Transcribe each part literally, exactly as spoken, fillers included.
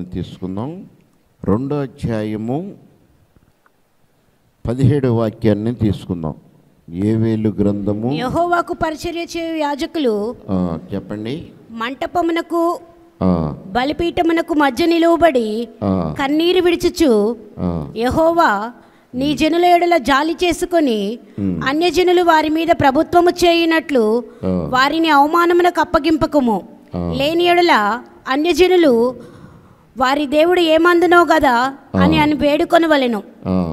తీసుకుందాం. రెండో అధ్యాయము పదిహేడు వాక్యాన్ని తీసుకుందాం. యోవేలు గ్రంథము. యెహోవాకు పరిచర్య చేయు యాజకులు చెప్పండి. మంటపమునకు బలిపీఠమునకు మధ్య నిలువబడి కన్నీరు విడిచుచు, యెహోవా నీ జనుల ఎడల జాలి చేసుకొని అన్యజనులు వారి మీద ప్రభుత్వము చేయునట్లు వారిని అవమానమునకు అప్పగింపకము. లేని ఎడల అన్యజనులు వారి దేవుడు ఏమందునో గదా అని అని వేడుకొనవలెను.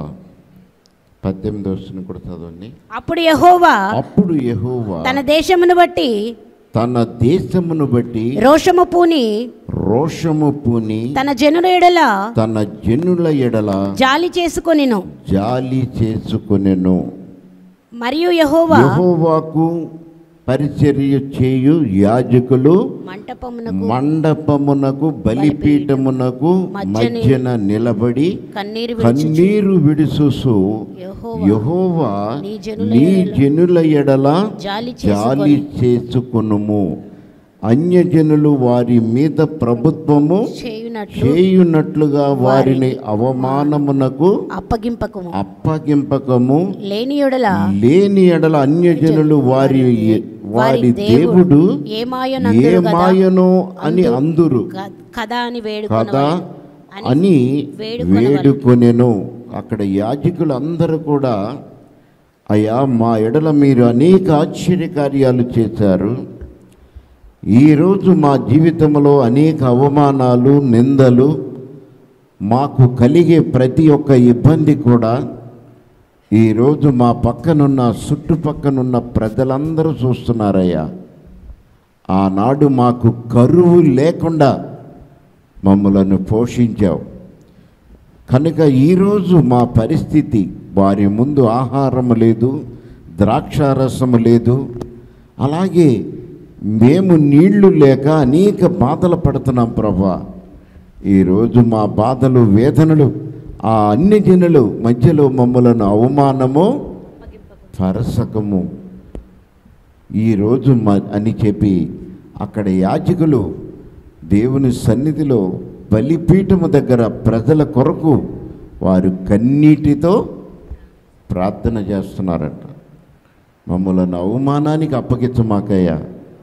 పద్దెనిమిది వచనం కూడా చదవండి. అప్పుడు యెహోవా అప్పుడు యెహోవా తన దేశమును బట్టి తన దేశమును బట్టి రోషము పూని రోషము పూని తన జనుల ఎడల తన జనుల ఎడల జాలి చేసుకొనెను జాలి చేసుకొనెను. మరియు యెహోవా యెహోవాకు పరిచర్య చేయు యాజకులు మంటపమునకు మండపమునకు బలిపీఠమునకు మధ్యన నిలబడి కన్నీరు విడుచుచు, యెహోవా నీ జనుల ఎడల జాలి చేసుకొనుము. అన్యజనులు వారి మీద ప్రభుత్వము చేయునట్లుగా వారిని అవమానమునకు అప్పగింపకము అప్పగింపకము. లేని ఎడల లేని ఎడల అన్యజనులు వారి వారి దేవుడు ఏమాయనో అని అందురు కదా అని కదా అని వేడుకొనెను. అక్కడ యాజకులు అందరూ కూడా, అయ్యా మా ఎడల మీరు అనేక ఆశ్చర్యకార్యాలు చేశారు, ఈరోజు మా జీవితంలో అనేక అవమానాలు నిందలు మాకు కలిగే ప్రతి ఒక్క ఇబ్బంది కూడా ఈరోజు మా పక్కనున్న చుట్టుపక్కనున్న ప్రజలందరూ చూస్తున్నారయ్యా. ఆనాడు మాకు కరువు లేకుండా మమ్మలను పోషించావు కనుక ఈరోజు మా పరిస్థితి, వారి ముందు ఆహారం లేదు, ద్రాక్షారసము లేదు, అలాగే మేము నీళ్లు లేక అనేక బాధలు పడుతున్నాం ప్రభా. ఈరోజు మా బాధలు వేదనలు ఆ అన్ని జనులు మధ్యలో మమ్మలను అవమానము పరసకము ఈరోజు మ అని చెప్పి అక్కడ యాజకులు దేవుని సన్నిధిలో బలిపీఠము దగ్గర ప్రజల కొరకు వారు కన్నీటితో ప్రార్థన చేస్తున్నారట. మమ్మలను అవమానానికి అప్పగించమాకయ్యా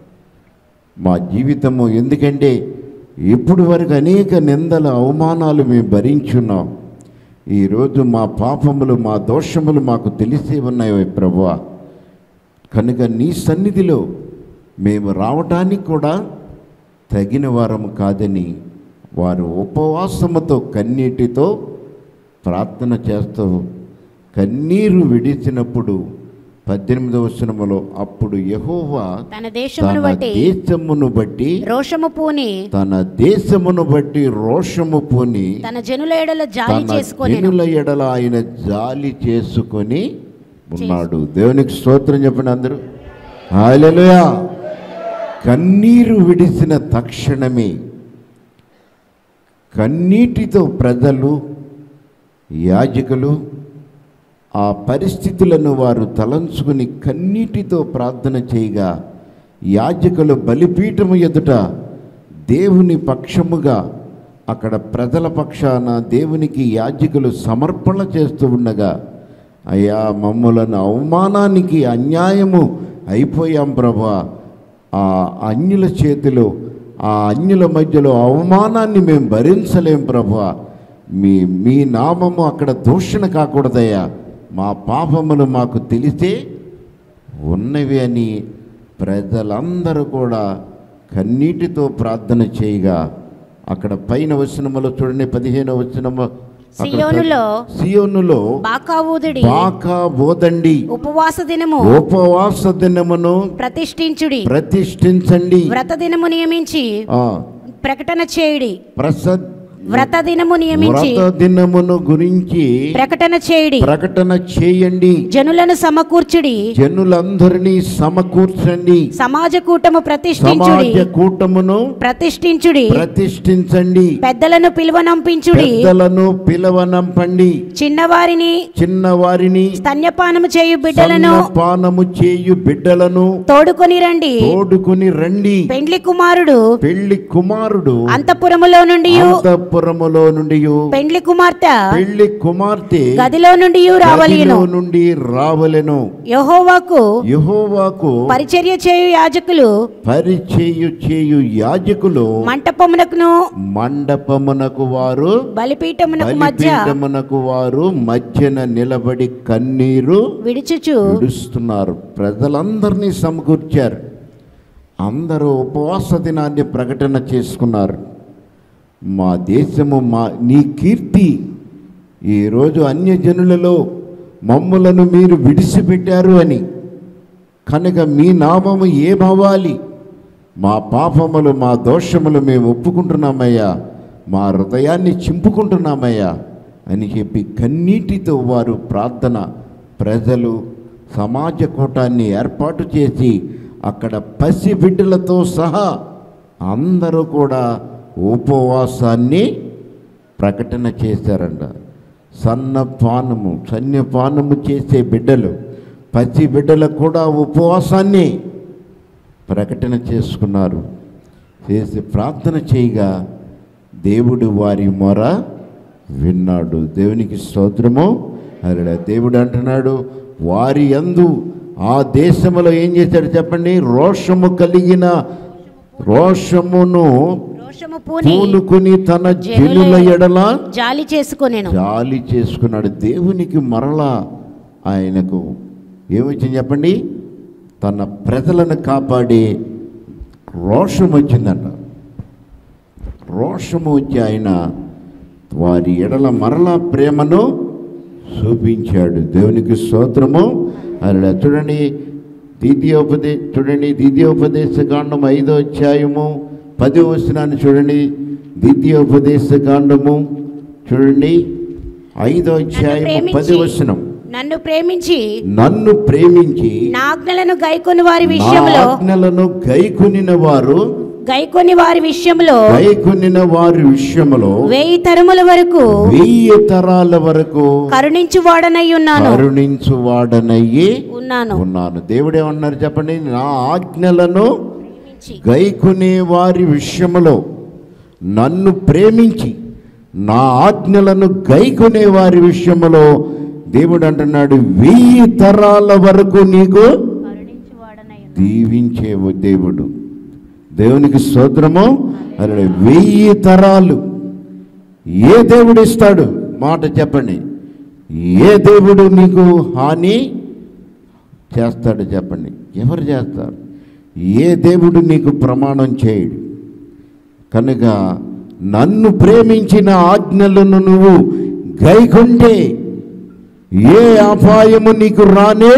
మా జీవితము, ఎందుకంటే ఇప్పటి వరకు అనేక నిందల అవమానాలు మేము భరించున్నాం. ఈరోజు మా పాపములు మా దోషములు మాకు తెలిసే ఉన్నాయి ప్రభువా. కనుక నీ సన్నిధిలో మేము రావటానికి కూడా తగిన వారము కాదని వారు ఉపవాసముతో కన్నీటితో ప్రార్థన చేస్తూ కన్నీరు విడిచినప్పుడు పద్దెనిమిదవ వచనములో అప్పుడు యెహోవా తన దేశమును బట్టి దేశమును బట్టి రోషము పూని తన దేశమును బట్టి రోషము పూని తన జనుల ఎడల జాలి చేసుకొని జనుల ఎడల ఆయన జాలి చేసుకొని ఉన్నాడు. దేవునికి స్తోత్రం చెప్పండి అందరూ. హల్లెలూయా. కన్నీరు విడిసిన తక్షణమే కన్నీటితో ప్రజలు యాజకులు ఆ పరిస్థితులను వారు తలంచుకుని కన్నీటితో ప్రార్థన చేయగా, యాజకులు బలిపీఠము ఎదుట దేవుని పక్షముగా అక్కడ ప్రజల పక్షాన దేవునికి యాజకులు సమర్పణ చేస్తూ ఉండగా, అయ్యా మమ్ములను అవమానానికి అన్యాయము అయిపోయాం ప్రభా, ఆ అన్యుల చేతిలో ఆ అన్యుల మధ్యలో అవమానాన్ని మేము భరించలేం ప్రభా, మీ మీ నామము అక్కడ దూషణ కాకూడదయ్యా, మా పాపములు మాకు తెలిసే ఉన్నవి అని ప్రజలందరూ కూడా కన్నీటితో ప్రార్థన చేయగా, అక్కడ పైన వచనములో చూడండి, పదిహేనవ వచనము, సియోనులో సియోనులో బాకా ఊదుడి బాకా ఊదండి, ఉపవాస దినము ఉపవాస దినమును ప్రతిష్ఠించుడి ప్రతిష్ఠించండి, వ్రత దినము నియమించి ప్రకటన చేయుడి. ప్రసద్ వ్రత దినము నియమించి వ్రత దినమును గురించి ప్రకటన చేయుడి ప్రకటన చేయండి, జనులను సమకూర్చుడి, జనులందరినీ సమకూర్చండి, సమాజ కూటము ప్రతిష్ఠించుడి, సమాజ కూటమును ప్రతిష్ఠించుడి, ప్రతిష్ఠించండి, పెద్దలను పిలువనంపించుడి, పెద్దలను పిలవనంపండి, చిన్నవారిని చిన్నవారిని స్తన్యపానము చేయు బిడ్డలను పానము చేయు బిడ్డలను తోడుకొని రండి తోడుకొని రండి. పెండ్లి కుమారుడు పెళ్లి కుమారుడు అంతఃపురములో నుండి అంతఃపురములో నుండి పెండ్లి కుమార్తె పెళ్లి కుమార్తె గదిలో నుండి రావలెను. గదిలో నుండి రావలెను. యెహోవాకు యెహోవాకు పరిచర్య చేయు యాజకులు పరిచర్య చేయు యాజకులు మంటపమునకును మండపమునకు వారు బలిపీఠమునకు మధ్య బలిపీఠమునకు వారు మధ్యన నిలబడి కన్నీరు విడుచుచు విడుస్తున్నారు. ప్రజలందరినీ సమకూర్చారు. అందరూ ఉపవాస దినాన్ని ప్రకటన చేసుకున్నారు. మా దేశము మా నీ కీర్తి ఈరోజు అన్యజనులలో మమ్ములను మీరు విడిచిపెట్టారు అని, కనుక మీ నామము ఏమవ్వాలి? మా పాపములు మా దోషములు మేము ఒప్పుకుంటున్నామయ్యా, మా హృదయాన్ని చింపుకుంటున్నామయ్యా అని చెప్పి కన్నీటితో వారు ప్రార్థన, ప్రజలు సమాజ కూటాన్ని ఏర్పాటు చేసి అక్కడ పసి బిడ్డలతో సహా అందరూ కూడా ఉపవాసాన్ని ప్రకటన చేశారంట. సన్నపానము సన్యపానము చేసే బిడ్డలు, పసి బిడ్డలకు కూడా ఉపవాసాన్ని ప్రకటన చేసుకున్నారు. చేసి ప్రార్థన చేయగా దేవుడు వారి మొర విన్నాడు. దేవునికి స్తోత్రము. అలా దేవుడు అంటున్నాడు, వారి యందు ఆ దేశంలో ఏం చేశాడు చెప్పండి? రోషము కలిగిన రోషమును రోషము పూని పూనుకుని తన జనుల ఎడల జాలి చేసుకొనెను. జాలి చేసుకున్నాడు. దేవునికి మరలా ఆయనకు ఏమొచ్చింది చెప్పండి? తన ప్రజలను కాపాడి రోషం వచ్చిందంట. రోషము వచ్చి ఆయన వారి ఎడల మరలా ప్రేమను చూపించాడు. దేవునికి స్తోత్రము. అలా చూడండి, ద్వితీయోపదే చూడండి ద్వితీయోపదేశ కాండం ఐదో అధ్యాయము పదో వచనాన్ని చూడండి. ద్వితీయోపదేశ కాండము చూడండి ఐదో అధ్యాయము పదో వచనం. నన్ను ప్రేమించి నన్ను ప్రేమించి నా ఆజ్ఞలను గైకొని వారి విషయంలో ఆజ్ఞలను గైకొనిన వారు గైకొని వారి విషయంలో గైకొనిన వారి విషయంలో వెయ్యి తరముల వరకు వెయ్యి తరాల వరకు కరుణించువాడనై ఉన్నాను కరుణించువాడనయ్యి ఉన్నాను ఉన్నాను. దేవుడు ఏమన్నారు చెప్పండి? నా ఆజ్ఞలను గైకొనే వారి విషయంలో నన్ను ప్రేమించి నా ఆజ్ఞలను గైకొనే వారి విషయంలో దేవుడు అంటున్నాడు, వెయ్యి తరాల వరకు నీకు దీవించేవు దేవుడు. దేవునికి స్తోత్రము. అలా వెయ్యి తరాలు ఏ దేవుడు ఇస్తాడు? మాట చెప్పండి. ఏ దేవుడు నీకు హాని చేస్తాడు చెప్పండి? ఎవరు చేస్తారు? ఏ దేవుడు నీకు ప్రమాణం చేయడు. కనుక నన్ను ప్రేమించిన ఆజ్ఞలను నువ్వు గైకొంటే ఏ అపాయము నీకు రానే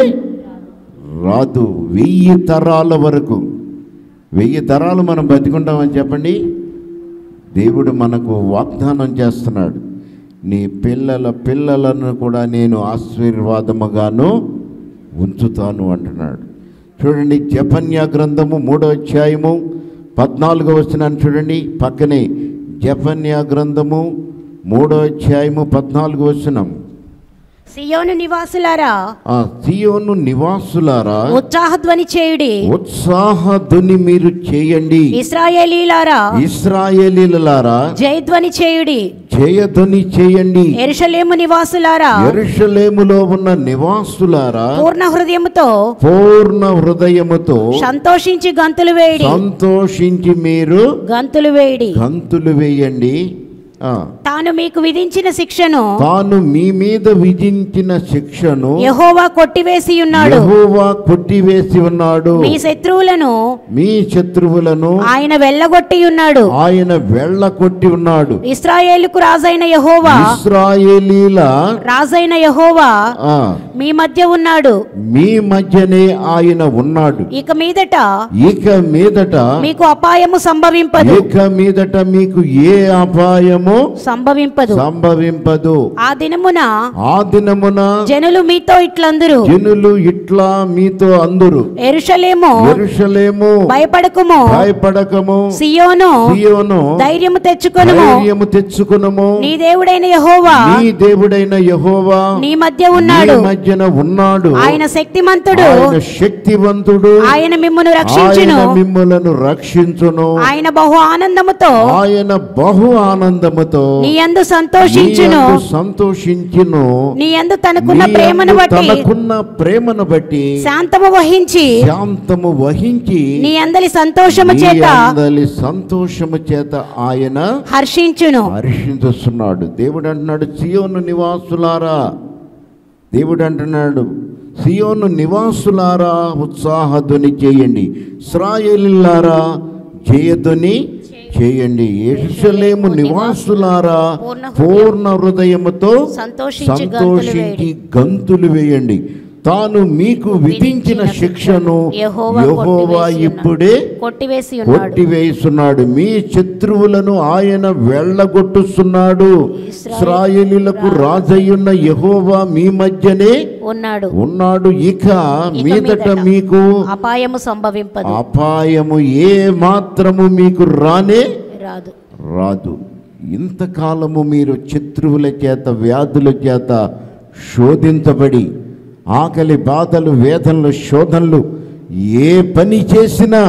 రాదు. వెయ్యి తరాల వరకు వెయ్యి తరాలు మనం బతికుంటామని చెప్పండి. దేవుడు మనకు వాగ్దానం చేస్తున్నాడు, నీ పిల్లల పిల్లలను కూడా నేను ఆశీర్వాదముగాను ఉంచుతాను అంటున్నాడు. చూడండి, జెఫన్యా గ్రంథము మూడో అధ్యాయము పద్నాలుగో వచనాన్ని చూడండి. పక్కనే జెఫన్యా గ్రంథము మూడో అధ్యాయము పద్నాలుగో వచనం. సియోను నివాసులారా ఆ సియోను నివాసులారా ఉత్సాహధ్వని చేయుడి ఉత్సాహధ్వని మీరు చేయండి. ఇశ్రాయేలీలారా ఇశ్రాయేలీలారా జయధ్వని చేయుడి జయధ్వని చేయండి. యెరూషలేము నివాసులారా యెరూషలేములో ఉన్న నివాసులారా పూర్ణ హృదయముతో పూర్ణ హృదయముతో సంతోషించి గంతులు వేయుడి సంతోషించి మీరు గంతులు వేయుడి గంతులు వేయండి. తాను మీకు విధించిన శిక్షను తాను మీ మీద విధించిన శిక్షను యెహోవా కొట్టివేసి ఉన్నాడు. యెహోవా కొట్టివేసి ఉన్నాడు. మీ శత్రువులను మీ శత్రువులను ఆయన వెళ్ళగొట్టి ఉన్నాడు. ఆయన వెళ్ళగొట్టి ఉన్నాడు. ఇశ్రాయేలుకు రాజైన యెహోవా ఇశ్రాయేలీల రాజైన యెహోవా మీ మధ్య ఉన్నాడు. మీ మధ్యనే ఆయన ఉన్నాడు. ఇక మీదట ఇక మీదట మీకు అపాయము సంభవింపదు. ఇక మీదట మీకు ఏ అపాయము సంభవింపదు సంభవింపదు. ఆ దినమున ఆ దినమున జనులు మీతో ఇట్లందురు జనులు ఇట్లా మీతో అందురు. యెరూషలేము యెరూషలేము భయపడకుము భయపడకము సియోను సియోను ధైర్యము తెచ్చుకొనుము ధైర్యము తెచ్చుకొనుము నీ దేవుడైన యెహోవా నీ దేవుడైన యెహోవా నీ మధ్య ఉన్నాడు. నీ మధ్యన ఉన్నాడు. ఆయన శక్తిమంతుడు. ఆయన శక్తివంతుడు. ఆయన మిమ్మును రక్షించును. ఆయన మిమ్ములను రక్షించును. ఆయన బహు ఆనందముతో ఆయన బహు ఆనందముతో హృదయముతో నీ యందు సంతోషించును, నీ యందు సంతోషించును, నీ యందు తనకున్న నీ ప్రేమను యందు బట్టి తనకున్న ప్రేమను బట్టి శాంతము వహించి శాంతము వహించి నీ అందలి సంతోషము నీ చేత అందలి సంతోషము చేత ఆయన హర్షించును. హర్షించుస్తున్నాడు. దేవుడు అంటున్నాడు, సియోను నివాసులారా, దేవుడు అంటున్నాడు, సియోను నివాసులారా ఉత్సాహధ్వని చేయండి, ఇశ్రాయేలీయులారా జయధ్వని చేయండి, యెరూషలేము నివాసులారా పూర్ణ హృదయముతో సంతోషించి గంతులు సంతోషించి గంతులు వేయండి. తాను మీకు విధించిన శిక్షను యెహోవా యెహోవా ఇప్పుడే కొట్టివేసి ఉన్నాడు. కొట్టివేస్తున్నాడు. మీ శత్రువులను ఆయన వెళ్ళగొట్టుస్తున్నాడు. ఇశ్రాయేలీయులకు రాజయ్యున్న యెహోవా మీ మధ్యనే ఉన్నాడు ఉన్నాడు. ఇక మీదట మీకు అపాయము సంభవింపదు, అపాయము ఏ మాత్రము మీకు రానే రాదు రాదు. ఇంతకాలము మీరు శత్రువుల చేత వ్యాధుల చేత శోధించబడి ఆకలి బాధలు వేదనలు శోధనలు ఏ పని చేసినా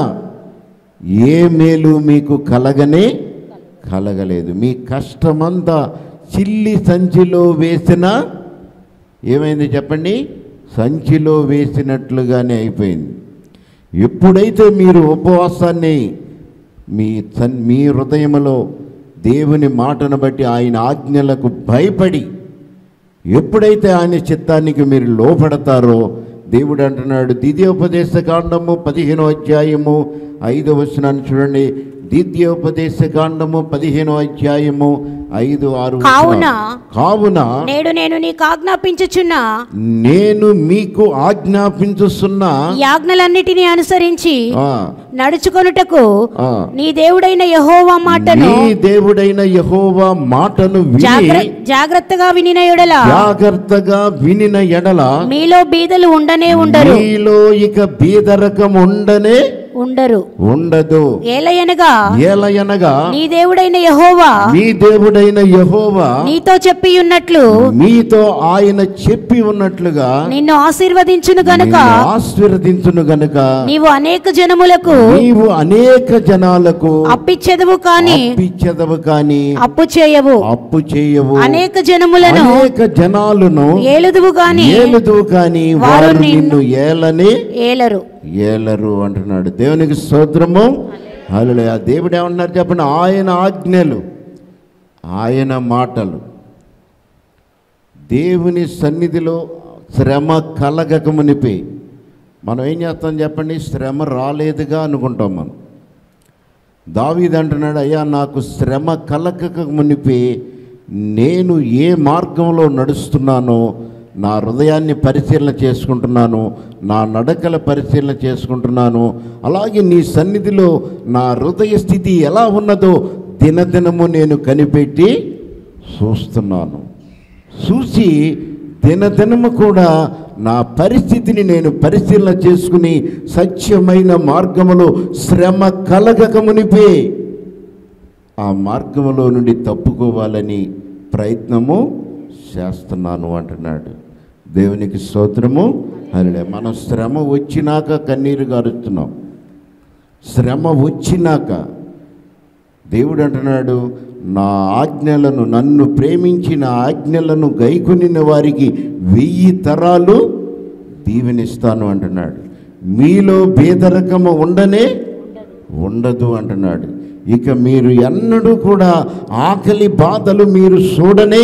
ఏ మేలు మీకు కలగనే కలగలేదు. మీ కష్టమంతా చిల్లి సంచిలో వేసిన ఏమైంది చెప్పండి, సంచిలో వేసినట్లుగానే అయిపోయింది. ఎప్పుడైతే మీరు ఉపవాసాన్ని మీ మీ హృదయంలో దేవుని మాటను బట్టి ఆయన ఆజ్ఞలకు భయపడి ఎప్పుడైతే ఆయన చిత్తానికి మీరు లోపడతారో, దేవుడు అంటున్నాడు, ద్వితీయోపదేశ కాండము పదిహేనో అధ్యాయము ఐదో వచనాన్ని చూడండి. ద్వితీయోపదేశ కాండము పదిహేనో అధ్యాయము ఐదు ఆరు కావున కావున నేడు నేను నీకు ఆజ్ఞాపించుచున్న నేను మీకు ఆజ్ఞాపించుస్తున్న ఈ ఆజ్ఞలన్నిటినీ అనుసరించి ఆ, నడుచుకొనుటకు ఆ, నీ దేవుడైన యెహోవా మాటను నీ దేవుడైన యెహోవా మాటను విని జాగ్ర- జాగ్రత్తగా వినిన ఎడల జాగ్రత్తగా వినిన ఎడల మీలో బీదలు ఉండనే ఉండరు, మీలో ఇక బీదరకం ఉండనే ఉండరు. ఉండదు. ఏలయనగా ఏలయనగా నీ దేవుడైన యెహోవా నీ దేవుడైన యెహోవా నీతో చెప్పి ఉన్నట్లు మీతో ఆయన చెప్పి ఉన్నట్లుగా నిన్ను ఆశీర్వదించును గనుక నిన్ను ఆశీర్వదించును గనుక నీవు అనేక జనములకు నీవు అనేక జనాలకు అప్పిచ్చెదవు కాని అప్పిచ్చెదవు కాని అప్పు చేయవు, అప్పు చేయవు. అనేక జనములను అనేక జనాలను ఏలుదువు గాని ఏలుదువు కాని వారు నిన్ను ఏలని ఏలరు. ఏలరు అంటున్నాడు. దేవునికి స్తోత్రము. హల్లెలూయా. దేవుడు ఏమన్నారు చెప్పండి, ఆయన ఆజ్ఞలు ఆయన మాటలు. దేవుని సన్నిధిలో శ్రమ కలగక మునిపే మనం ఏం చేస్తాం చెప్పండి, శ్రమ రాలేదుగా అనుకుంటాం మనం. దావీదు అంటున్నాడు, అయ్యా నాకు శ్రమ కలగక మునిపే నేను ఏ మార్గంలో నడుస్తున్నానో నా హృదయాన్ని పరిశీలన చేసుకుంటున్నాను, నా నడకల పరిశీలన చేసుకుంటున్నాను. అలాగే నీ సన్నిధిలో నా హృదయ స్థితి ఎలా ఉన్నదో దినదినము నేను కనిపెట్టి చూస్తున్నాను. చూసి దినదినము కూడా నా పరిస్థితిని నేను పరిశీలన చేసుకుని సత్యమైన మార్గములో శ్రమ కలగక మునిపే ఆ మార్గములో నుండి తప్పుకోవాలని ప్రయత్నము చేస్తున్నాను అంటున్నాడు. దేవునికి స్తోత్రము. హల్లెలూయా. మనం శ్రమ వచ్చినాక కన్నీరు గారుస్తున్నాం. శ్రమ వచ్చినాక దేవుడు అంటున్నాడు, నా ఆజ్ఞలను నన్ను ప్రేమించిన ఆజ్ఞలను గైకొనిన వారికి వెయ్యి తరాలు దీవెనిస్తాను అంటున్నాడు. మీలో బేదరకము ఉండనే ఉండదు అంటున్నాడు. ఇక మీరు ఎన్నడూ కూడా ఆకలి బాధలు మీరు చూడనే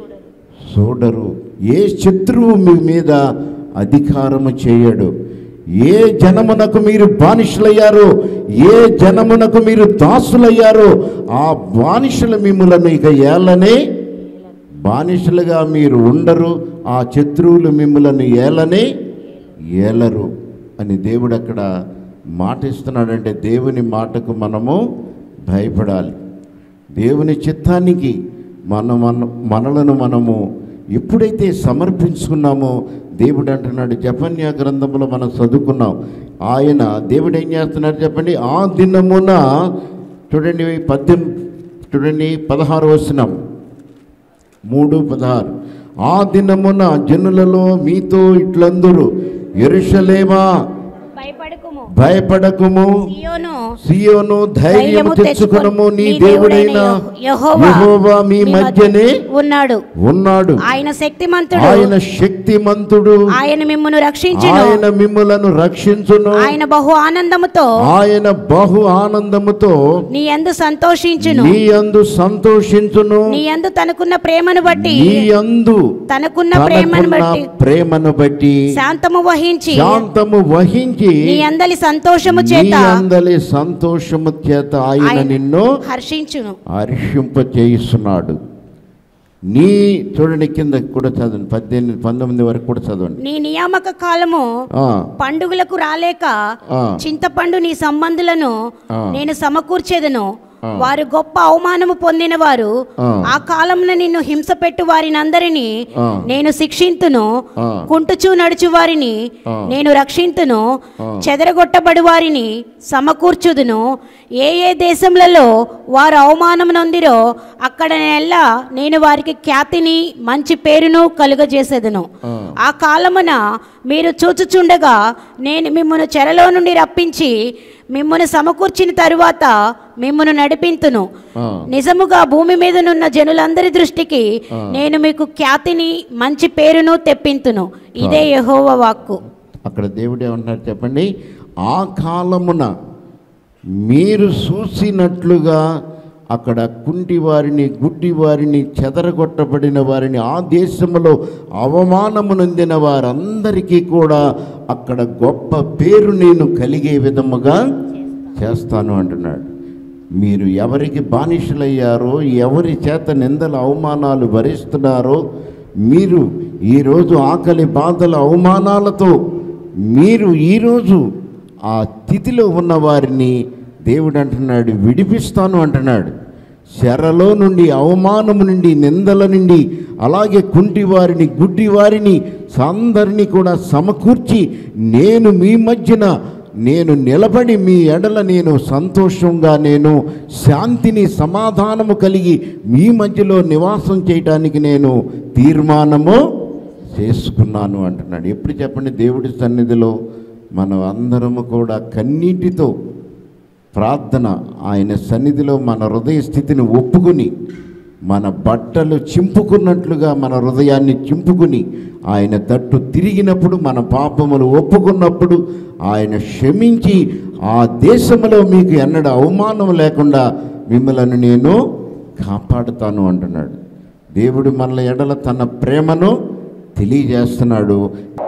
చూడరు. ఏ శత్రువు మీ మీద అధికారము చేయడు. ఏ జనమునకు మీరు బానిసలయ్యారో, ఏ జనమునకు మీరు దాసులయ్యారో ఆ బానిసల మిమ్ములను ఇక ఏలనే బానిసలుగా మీరు ఉండరు. ఆ శత్రువులు మిమ్ములను ఏలనే ఏలరు అని దేవుడు అక్కడ మాట ఇస్తున్నాడంటే దేవుని మాటకు మనము భయపడాలి. దేవుని చిత్తానికి మన మన మనలను మనము ఎప్పుడైతే సమర్పించుకున్నామో దేవుడు అంటున్నాడు, జఫన్యా గ్రంథంలో మనం చదువుకున్నాం. ఆయన దేవుడు ఏం చేస్తున్నారు చెప్పండి, ఆ దినమున చూడండి పద్దెం చూడండి పదహారు వచనం మూడు పదహారు ఆ దినమున జనులలో మీతో ఇట్లందరూ యెరూషలేమా భయపడకుము భయపడకుము, సియోను సియోను ధైర్యము తెచ్చుకొనుము, నీ దేవుడైన యెహోవా యెహోవా మీ మధ్యనే ఉన్నాడు ఉన్నాడు. ఆయన శక్తిమంతుడు, ఆయన శక్తిమంతుడు, ఆయన మిమ్మును రక్షించును, ఆయన మిమ్ములను రక్షించును, ఆయన బహు ఆనందముతో ఆయన బహు ఆనందముతో నీ యందు సంతోషించును, నీ యందు సంతోషించును, నీ యందు తనకున్న ప్రేమను బట్టి నీ యందు తనకున్న ప్రేమను తనకున్న బట్టి ప్రేమను బట్టి శాంతము వహించి శాంతము వహించి నీ అందలి సంతోషము నీ చేత అందలి సంతోషము చేత ఆయన ఆయన నిన్ను హర్షించును. హర్షింప చేయిస్తున్నాడు. నీ చూడండి, కింద కూడా చదవండి, పద్దెనిమిది పంతొమ్మిది వరకు కూడా చదవండి. నీ నియామక కాలము ఆ, పండుగలకు రాలేక ఆ, చింతపండు నీ సంబంధులను ఆ. నేను సమకూర్చేదను. ఆ. వారు గొప్ప అవమానము పొందిన వారు ఆ. ఆ కాలమున నిన్ను హింస పెట్టు వారినందరినీ ఆ. నేను శిక్షింతును. ఆ. కుంటుచూ నడుచు వారిని ఆ. నేను రక్షింతును. ఆ. చెదరగొట్టబడి వారిని సమకూర్చుదును. ఏ ఏ దేశములలో వారు అవమానం నొందిరో అక్కడ నెల్లా నేను వారికి ఖ్యాతిని మంచి పేరును కలుగజేసేదను. ఆ. ఆ కాలమున మీరు చూచుచుండగా నేను మిమ్మును చెరలో నుండి రప్పించి మిమ్మును సమకూర్చిన తరువాత మిమ్మును నడిపింతును. ఆ. నిజముగా భూమి మీదనున్న జనులందరి దృష్టికి ఆ. నేను మీకు ఖ్యాతిని మంచి పేరును తెప్పింతును. ఇదే యెహోవా వాక్కు. అక్కడ దేవుడు ఏమంటున్నారు చెప్పండి. ఆ కాలమున మీరు చూసినట్లుగా అక్కడ కుంటి వారిని, గుడ్డి వారిని, చెదరగొట్టబడిన వారిని, ఆ దేశంలో అవమానము నొందిన వారందరికీ కూడా అక్కడ గొప్ప పేరు నేను కలిగే విధముగా చేస్తాను అంటున్నాడు. మీరు ఎవరికి బానిసలయ్యారో, ఎవరి చేత నిందల అవమానాలు భరిస్తున్నారో, మీరు ఈరోజు ఆకలి బాధల అవమానాలతో మీరు ఈరోజు ఆ స్థితిలో ఉన్న వారిని దేవుడు అంటున్నాడు విడిపిస్తాను అంటున్నాడు. శరలో నుండి, అవమానము నుండి, నిందల నుండి, అలాగే కుంటి వారిని, గుడ్డి వారిని అందరినీ కూడా సమకూర్చి నేను మీ మధ్యన నేను నిలబడి మీ ఎడల నేను సంతోషంగా, నేను శాంతిని, సమాధానము కలిగి మీ మధ్యలో నివాసం చేయటానికి నేను తీర్మానము చేసుకున్నాను అంటున్నాడు. ఎప్పుడు చెప్పండి, దేవుడి సన్నిధిలో మనం అందరము కూడా కన్నీటితో ప్రార్థన, ఆయన సన్నిధిలో మన హృదయ స్థితిని ఒప్పుకుని, మన బట్టలు చింపుకున్నట్లుగా మన హృదయాన్ని చింపుకుని ఆయన తట్టు తిరిగినప్పుడు, మన పాపములు ఒప్పుకున్నప్పుడు ఆయన క్షమించి ఆ దేశంలో మీకు ఎన్నడూ అవమానం లేకుండా మిమ్మల్ని నేను కాపాడుతాను అంటున్నాడు. దేవుడు మన ఎడల తన ప్రేమను తెలియజేస్తున్నాడు.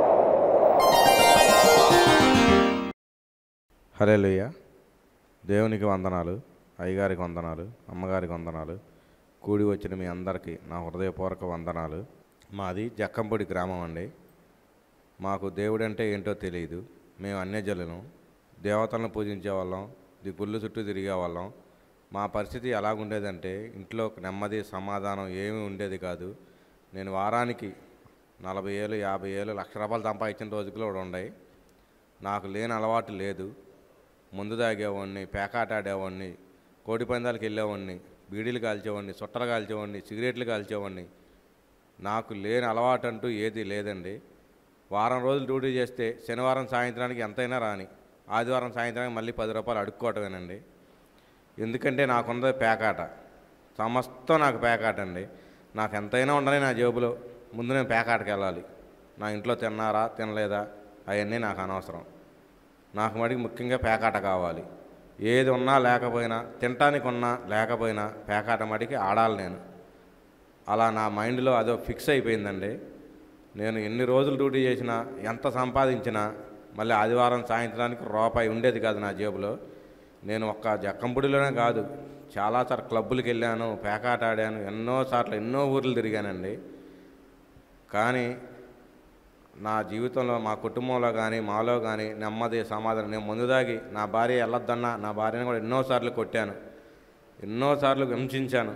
హల్లెలూయా. దేవునికి వందనాలు, అయ్యగారికి వందనాలు, అమ్మగారికి వందనాలు, కూడి వచ్చిన మీ అందరికీ నా హృదయపూర్వక వందనాలు. మాది జక్కంపొడి గ్రామం అండి. మాకు దేవుడు అంటే ఏంటో తెలియదు. మేము అన్యజనులం, దేవతలను పూజించే వాళ్ళం, ది గుళ్ళు చుట్టూ తిరిగే వాళ్ళం. మా పరిస్థితి ఎలాగుండేదంటే ఇంట్లో నెమ్మది, సమాధానం ఏమీ ఉండేది కాదు. నేను వారానికి నలభై ఏళ్ళు, యాభై ఏళ్ళు, లక్ష రూపాయలు సంపాదించిన రోజులు కూడా ఉన్నాయి. నాకు లేని అలవాటు లేదు. ముందు తాగేవాడిని, పేకాట ఆడేవాడిని, కోడి పందాలకు వెళ్ళేవాడిని, బీడీలు కాల్చేవాడిని, చుట్టలు కాల్చేవాడిని, సిగరెట్లు కాల్చేవాడిని. నాకు లేని అలవాటు అంటూ ఏది లేదండి. వారం రోజులు డ్యూటీ చేస్తే శనివారం సాయంత్రానికి ఎంతైనా రాని, ఆదివారం సాయంత్రానికి మళ్ళీ పది రూపాయలు అడుక్కోవటమేనండి. ఎందుకంటే నాకున్నది పేకాట, సమస్తం నాకు పేకాట అండి. నాకు ఎంతైనా ఉండని నా జేబులో, ముందు నేను పేకాటకి వెళ్ళాలి. నా ఇంట్లో తిన్నారా తినలేదా అవన్నీ నాకు అనవసరం. నాకు మటుకు ముఖ్యంగా పేకాట కావాలి. ఏది ఉన్నా లేకపోయినా, తినటానికి ఉన్నా లేకపోయినా పేకాట మటుకి ఆడాలి నేను. అలా నా మైండ్లో అదో ఫిక్స్ అయిపోయిందండి. నేను ఎన్ని రోజులు డ్యూటీ చేసినా, ఎంత సంపాదించినా మళ్ళీ ఆదివారం సాయంత్రానికి రూపాయి ఉండేది కాదు నా జేబులో. నేను ఒక్క జక్కంపూడిలోనే కాదు, చాలాసార్లు క్లబ్బులకు వెళ్ళాను, పేకాట ఆడాను, ఎన్నోసార్లు ఎన్నో ఊర్లు తిరిగానండి. కానీ నా జీవితంలో, మా కుటుంబంలో కానీ, మాలో కానీ నెమ్మది, సమాధానం. నేను ముందు దాగి నా భార్య వెళ్ళొద్దన్నా నా భార్యను కూడా ఎన్నోసార్లు కొట్టాను, ఎన్నోసార్లు హింసించాను.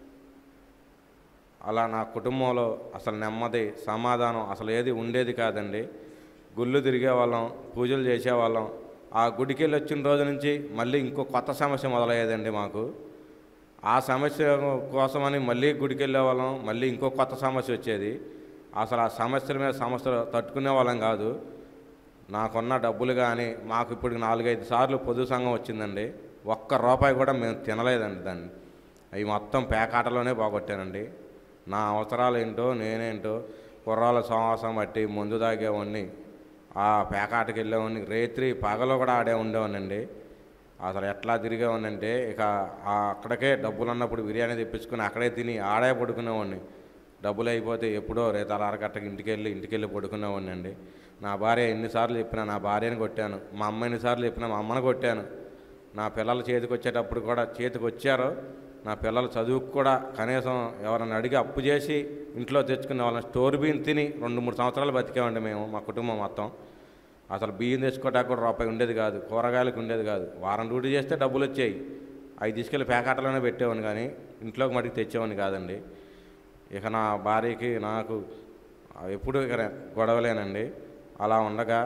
అలా నా కుటుంబంలో అసలు నెమ్మది, సమాధానం అసలు ఏది ఉండేది కాదండి. గుళ్ళు తిరిగేవాళ్ళం, పూజలు చేసేవాళ్ళం. ఆ గుడికి వెళ్ళి వచ్చిన రోజు నుంచి మళ్ళీ ఇంకో కొత్త సమస్య మొదలయ్యేదండి మాకు. ఆ సమస్య కోసమని మళ్ళీ గుడికి వెళ్ళేవాళ్ళం, మళ్ళీ ఇంకో కొత్త సమస్య వచ్చేది. అసలు ఆ సమస్యల మీద సమస్యలు తట్టుకునే వాళ్ళం కాదు. నాకున్న డబ్బులు కానీ మాకు ఇప్పుడు నాలుగైదు సార్లు పొదుపు సంఘం వచ్చిందండి, ఒక్క రూపాయి కూడా మేము తినలేదండి దాన్ని. అవి మొత్తం పేకాటలోనే పోగొట్టానండి. నా అవసరాలు ఏంటో నేనేంటో కుర్రాల సమాసం బట్టి ముందు తాగేవాడిని, ఆ పేకాటకి వెళ్ళేవాడిని, రేత్రి పగలు కూడా ఆడే ఉండేవాడినండి. అసలు ఎట్లా తిరిగేవాడినంటే ఇక అక్కడికే డబ్బులు అన్నప్పుడు బిర్యానీ తెప్పించుకొని అక్కడే తిని ఆడే పడుకునేవాడిని. డబ్బులు అయిపోతే ఎప్పుడో రేతాల అరగట్టకి ఇంటికి వెళ్ళి ఇంటికి వెళ్ళి పడుకునేవాడిని అండి. నా భార్య ఎన్నిసార్లు చెప్పినా నా భార్యని కొట్టాను, మా అమ్మ ఎన్నిసార్లు చెప్పినా మా అమ్మని కొట్టాను. నా పిల్లలు చేతికి వచ్చేటప్పుడు కూడా చేతికి వచ్చారో నా పిల్లలు చదువుకు కూడా కనీసం ఎవరైనా అడిగి అప్పు చేసి ఇంట్లో తెచ్చుకునే వాళ్ళని స్టోర్ బియ్యం తిని రెండు మూడు సంవత్సరాలు బతికామండి మేము, మా కుటుంబం మొత్తం. అసలు బియ్యం తెచ్చుకోవడానికి కూడా రూపాయి ఉండేది కాదు, కూరగాయలకు ఉండేది కాదు. వారం డ్యూటీ చేస్తే డబ్బులు వచ్చాయి, అవి తీసుకెళ్ళి పేకాటలోనే పెట్టేవాడిని కానీ ఇంట్లోకి మటుకు తెచ్చేవాడిని కాదండి. ఇక నా భార్యకి నాకు ఎప్పుడు ఇక గొడవలేనండి. అలా ఉండగా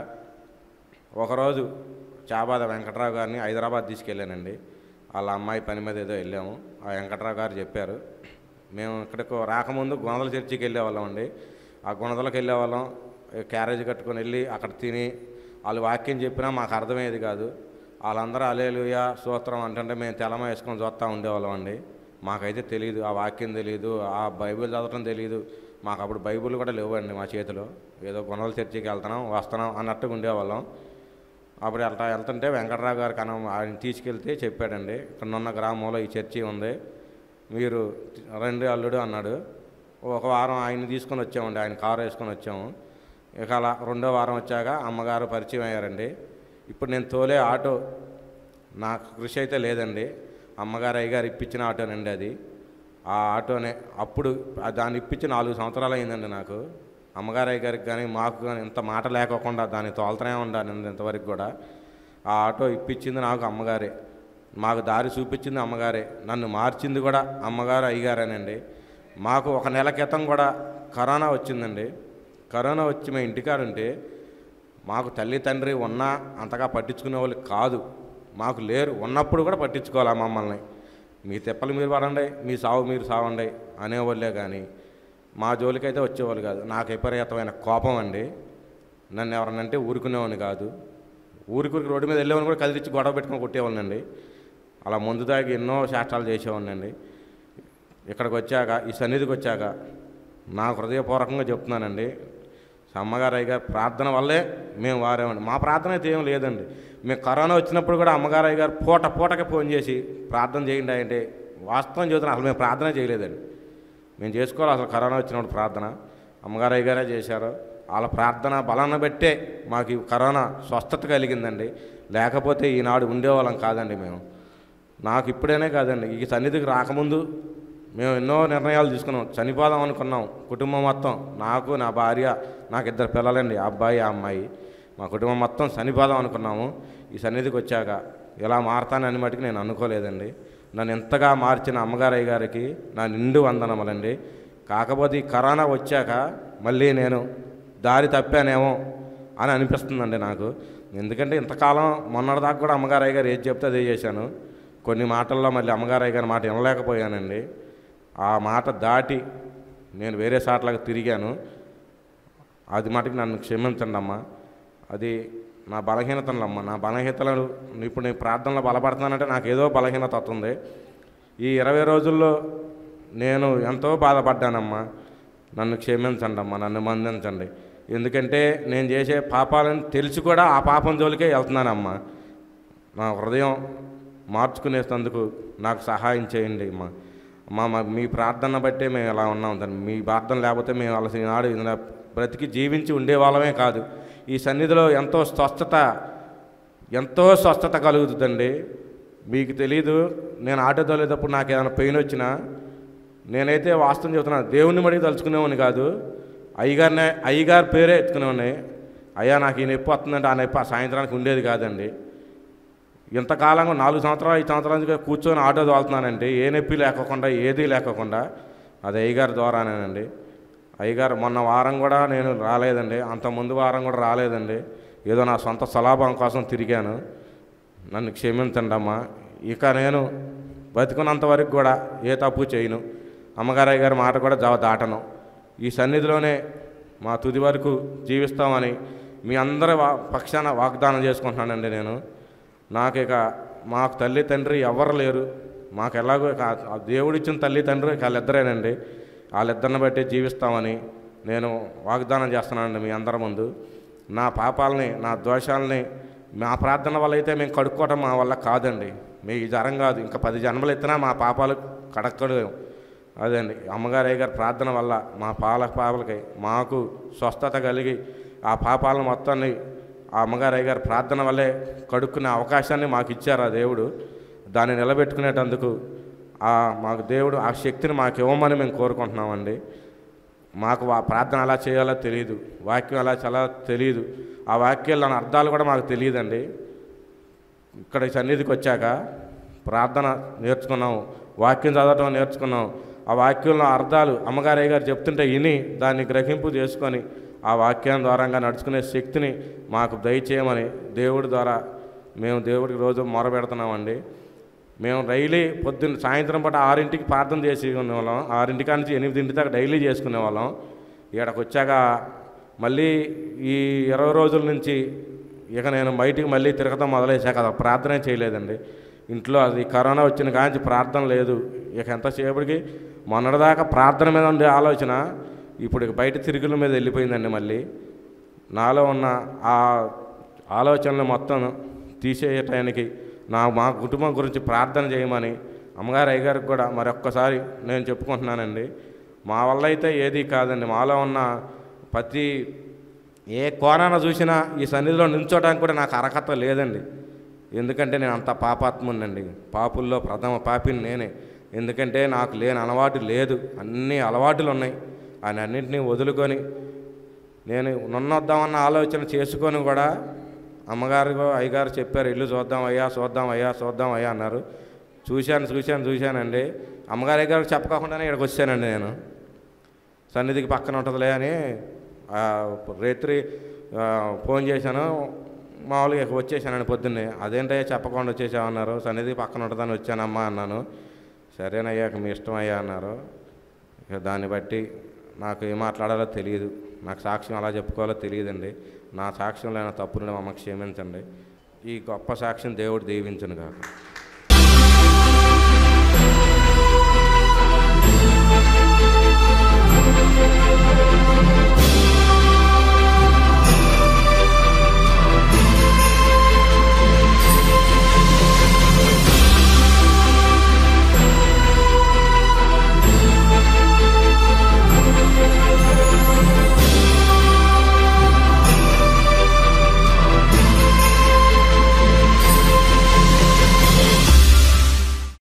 ఒకరోజు చాబాద వెంకట్రావు గారిని హైదరాబాద్ తీసుకెళ్ళానండి. వాళ్ళ అమ్మాయి పని మీద ఏదో వెళ్ళాము. ఆ వెంకట్రావు గారు చెప్పారు, మేము ఇక్కడికి రాకముందు గుణదల చర్చికి వెళ్ళేవాళ్ళం అండి. ఆ గుణదలకు వెళ్ళేవాళ్ళం, క్యారేజ్ కట్టుకొని వెళ్ళి అక్కడ తిని వాళ్ళు వాక్యం చెప్పినా మాకు అర్థమయ్యేది కాదు. వాళ్ళందరూ హల్లెలూయా స్తోత్రం అంటుంటే మేము తెలమ వేసుకొని చూస్తూ ఉండేవాళ్ళం అండి. మాకైతే తెలియదు, ఆ వాక్యం తెలియదు, ఆ బైబిల్ చదవటం తెలియదు. మాకు అప్పుడు బైబిల్ కూడా లేవండి మా చేతిలో, ఏదో గుణదల చర్చికి వెళ్తున్నాం వస్తున్నాం అన్నట్టుగా ఉండేవాళ్ళం. అప్పుడు వెళ్తా వెళ్తుంటే వెంకట్రావు గారు కన ఆయన తీసుకెళ్తే చెప్పాడండి, ఇక్కడ ఉన్న గ్రామంలో ఈ చర్చి ఉంది, మీరు రండి అల్లుడు అన్నాడు. ఒక వారం ఆయన్ని తీసుకొని వచ్చామండి, ఆయన కారు వేసుకొని వచ్చాము. ఇక అలా రెండో వారం వచ్చాక అమ్మగారు పరిచయం అయ్యారండి. ఇప్పుడు నేను తోలే ఆటో నాకు కృషి అయితే లేదండి, అమ్మగారు అయ్యగారు ఇప్పించిన ఆటోనండి అది. ఆ ఆటోనే అప్పుడు దాన్ని ఇప్పించి నాలుగు సంవత్సరాలు అయిందండి నాకు. అమ్మగారు అయ్యగారికి కానీ మాకు కానీ ఇంత మాట లేకోకుండా దాన్ని తోలుతూనే ఉండాలి ఇంతవరకు కూడా. ఆ ఆటో ఇప్పించింది నాకు అమ్మగారే, మాకు దారి చూపించింది అమ్మగారే, నన్ను మార్చింది కూడా అమ్మగారు అయ్యగారేనండి. మాకు ఒక నెల క్రితం కూడా కరోనా వచ్చిందండి. కరోనా వచ్చి మేము ఇంటికాడ ఉంటే మాకు తల్లి తండ్రి ఉన్నా అంతగా పట్టించుకునే వాళ్ళు కాదు, మాకు లేరు, ఉన్నప్పుడు కూడా పట్టించుకోవాలి మమ్మల్ని. మీ తిప్పలు మీరు పడండి, మీ సావు మీరు సావండి అనేవాళ్ళే కానీ మా జోలికైతే వచ్చేవాళ్ళు కాదు. నాకు విపరీతమైన కోపం అండి, నన్ను ఎవరనంటే ఊరుకునేవాడిని కాదు. ఊరికి రోడ్డు మీద వెళ్ళేవాడిని కూడా కదిలిచ్చి గొడవ పెట్టుకొని కొట్టేవాళ్ళండి. అలా ముందు దాగి ఎన్నో శాస్త్రాలు చేసేవాడినండి. ఇక్కడికి వచ్చాక ఈ సన్నిధికి వచ్చాక నాకు హృదయపూర్వకంగా చెప్తున్నానండి, అమ్మగారు అయ్యగారు ప్రార్థన వల్లే మేము వారేమండి. మా ప్రార్థన అయితే ఏం లేదండి. మేము కరోనా వచ్చినప్పుడు కూడా అమ్మగారు అయ్యగారు పూట పూటకి ఫోన్ చేసి ప్రార్థన చేయండి అంటే వాస్తవం చెబుతున్నాను, అసలు మేము ప్రార్థన చేయలేదండి. మేము చేసుకోవాలి అసలు కరోనా వచ్చినప్పుడు ప్రార్థన అమ్మగారు అయ్యగారే చేశారు. వాళ్ళ ప్రార్థన బలాన్ని బట్టే మాకు కరోనా స్వస్థత కలిగిందండి, లేకపోతే ఈనాడు ఉండేవాళ్ళం కాదండి మేము. నాకు ఇప్పుడేనే కాదండి, ఈ సన్నిధికి రాకముందు మేము ఎన్నో నిర్ణయాలు తీసుకున్నాం, చనిపోదాం అనుకున్నాం కుటుంబం మొత్తం. నాకు నా భార్య నాకు ఇద్దరు పిల్లలండి, అబ్బాయి ఆ అమ్మాయి, మా కుటుంబం మొత్తం చనిపోదాం అనుకున్నాము. ఈ సన్నిధికి వచ్చాక ఇలా మారతానని మటుకు నేను అనుకోలేదండి. నన్ను ఎంతగా మార్చిన అమ్మగారయ్య గారికి నా నిండు వందనములండి. కాకపోతే ఈ కరోనా వచ్చాక మళ్ళీ నేను దారి తప్పానేమో అని అనిపిస్తుందండి నాకు. ఎందుకంటే ఇంతకాలం మొన్నటిదాకా కూడా అమ్మగారయ్య గారు ఏది చెప్తే అదే చేశాను. కొన్ని మాటల్లో మళ్ళీ అమ్మగారయ్య గారి మాట వినలేకపోయానండి. ఆ మాట దాటి నేను వేరే సాట్లకు తిరిగాను. అది మటుకు నన్ను క్షమించండి అమ్మ, అది నా బలహీనతలమ్మ. నా బలహీనతలను ఇప్పుడు నేను ప్రార్థనలో బలపడుతున్నానంటే నాకు ఏదో బలహీనత వస్తుంది. ఈ ఇరవై రోజుల్లో నేను ఎంతో బాధపడ్డానమ్మా, నన్ను క్షమించండి అమ్మ, నన్ను మన్నించండి. ఎందుకంటే నేను చేసే పాపాలను తెలిసి కూడా ఆ పాపం జోలికే వెళ్తున్నానమ్మా. నా హృదయం మార్చుకునేందుకు నాకు సహాయం చేయండి అమ్మా. అమ్మ మీ ప్రార్థన బట్టే మేము ఎలా ఉన్నాం దాన్ని, మీ ప్రార్థన లేకపోతే మేము అలసిన నాడు బ్రతికి జీవించి ఉండేవాళ్ళమే కాదు. ఈ సన్నిధిలో ఎంతో స్వస్థత ఎంతో స్వస్థత కలుగుతుందండి. మీకు తెలీదు, నేను ఆటో తోలేటప్పుడు నాకు ఏదైనా పెయిన్ వచ్చినా నేనైతే వాస్తవం చెబుతున్నాను, దేవుని మడికి తలుచుకునేవాడిని కాదు, అయ్యగారినే అయ్యగారి పేరే ఎత్తుకునేవాడిని. అయ్యా నాకు ఈ నొప్పి వస్తుందంటే ఆ నొప్పి ఆ సాయంత్రానికి ఉండేది కాదండి. ఇంతకాలంగా నాలుగు సంవత్సరాలు ఐదు సంవత్సరాలుగా కూర్చొని ఆటో తోలుతున్నానండి, ఏ నొప్పి లేకోకుండా ఏదీ లేకోకుండా. అది అయ్యగారి ద్వారానేనండి. అయ్యగారు మొన్న వారం కూడా నేను రాలేదండి, అంత ముందు వారం కూడా రాలేదండి, ఏదో నా సొంత స్వలాభం కోసం తిరిగాను. నన్ను క్షమించండి అమ్మా. ఇక నేను బతుకున్నంత వరకు కూడా ఏ తప్పు చేయను, అమ్మగారు అయ్యగారి మాట కూడా జవ దాటను. ఈ సన్నిధిలోనే మా తుది వరకు జీవిస్తామని మీ అందరి వా పక్షాన వాగ్దానం చేసుకుంటున్నానండి. నేను నాకు ఇక మాకు తల్లి తండ్రి ఎవరు లేరు. మాకు ఎలాగో ఆ దేవుడిచ్చిన తల్లి తండ్రి వాళ్ళిద్దరేనండి. వాళ్ళిద్దరిని బట్టి జీవిస్తామని నేను వాగ్దానం చేస్తున్నానండి మీ అందరి ముందు. నా పాపాలని, నా దోషాలని మా ప్రార్థన వల్ల అయితే మేము కడుక్కోవటం మా వల్ల కాదండి. మీ జరం కాదు, ఇంకా పది జన్మలు ఎత్తినా మా పాపాలు కడక్కలేము. అదండి అమ్మగారు అయ్యగారు ప్రార్థన వల్ల మా పాల పాపలకి మాకు స్వస్థత కలిగి ఆ పాపాలను మొత్తాన్ని ఆ అమ్మగారు అయ్యగారు ప్రార్థన వల్లే కడుక్కునే అవకాశాన్ని మాకు ఇచ్చారు ఆ దేవుడు. దాన్ని నిలబెట్టుకునేటందుకు ఆ మాకు దేవుడు ఆ శక్తిని మాకు ఇవ్వమని మేము కోరుకుంటున్నామండి. మాకు ఆ ప్రార్థన ఎలా చేయాలో తెలియదు, వాక్యం ఎలా చాలా తెలియదు, ఆ వాక్యాల అర్థాలు కూడా మాకు తెలియదండి. ఇక్కడ సన్నిధికి వచ్చాక ప్రార్థన నేర్చుకున్నాం, వాక్యం చదవటం నేర్చుకున్నాం. ఆ వాక్యంలో అర్థాలు అమ్మగారయ్య గారు చెప్తుంటే విని దాన్ని గ్రహింపు చేసుకొని ఆ వాక్యం ద్వారంగా నడుచుకునే శక్తిని మాకు దయచేయమని దేవుడి ద్వారా మేము దేవుడికి రోజు మొరపెడుతున్నామండి. మేము డైలీ పొద్దున్న సాయంత్రం పూట ఆరింటికి ప్రార్థన చేసి ఉండేవాళ్ళం. ఆరింటికా నుంచి ఎనిమిదింటి దాకా డైలీ చేసుకునేవాళ్ళం. ఇక్కడికి వచ్చాక మళ్ళీ ఈ ఇరవై రోజుల నుంచి ఇక నేను బయటికి మళ్ళీ తిరగడం మొదలేసాక కదా ప్రార్థన చేయలేదండి. ఇంట్లో అది కరోనా వచ్చిన కాంచి ప్రార్థన లేదు. ఇక ఎంతసేపటికి మొన్నటిదాకా ప్రార్థన మీద ఉండే ఆలోచన ఇప్పుడు ఇక బయట తిరుగుల మీద వెళ్ళిపోయిందండి. మళ్ళీ నాలో ఉన్న ఆ ఆలోచనలు మొత్తం తీసేయటానికి నా మా కుటుంబం గురించి ప్రార్థన చేయమని అమ్మగారు అయ్యగారికి కూడా మరొక్కసారి నేను చెప్పుకుంటున్నానండి. మా వల్ల అయితే ఏది కాదండి. మాలో ఉన్న ప్రతి ఏ కోణాన చూసినా ఈ సన్నిధిలో నిల్చోడానికి కూడా నాకు అర్హత లేదండి. ఎందుకంటే నేను అంత పాపాత్మునండి. పాపుల్లో ప్రథమ పాపిని నేనే. ఎందుకంటే నాకు లేని అలవాటు లేదు, అన్ని అలవాటులు ఉన్నాయి. ఆయన అన్నింటినీ వదులుకొని నేను నన్నొద్దామన్న ఆలోచన చేసుకొని కూడా అమ్మగారు అయ్యగారు చెప్పారు, ఇల్లు చూద్దాం అయ్యా చూద్దాం అయ్యా చూద్దాం అయ్యా అన్నారు. చూశాను చూశాను చూశానండి. అమ్మగారు అయ్యగారికి చెప్పకుండానే ఇక్కడికి వచ్చానండి. నేను సన్నిధికి పక్కన ఉంటుందిలే అని రాత్రి ఫోన్ చేశాను. మామూలుగా వచ్చేసానండి పొద్దున్నే. అదేంటయ్యా చెప్పకుండా వచ్చేసామన్నారు. సన్నిధికి పక్కన ఉంటుందని వచ్చానమ్మా అన్నాను. సరేనయ్యా మీ ఇష్టం అయ్యా అన్నారు. ఇక దాన్ని బట్టి నాకు ఏం మాట్లాడాలో తెలియదు, నాకు సాక్ష్యం అలా చెప్పుకోవాలో తెలియదండి. నా సాక్ష్యంలో అయినా తప్పును అమ్మకు క్షమించండి. ఈ గొప్ప సాక్ష్యం దేవుడు దీవించును కాక.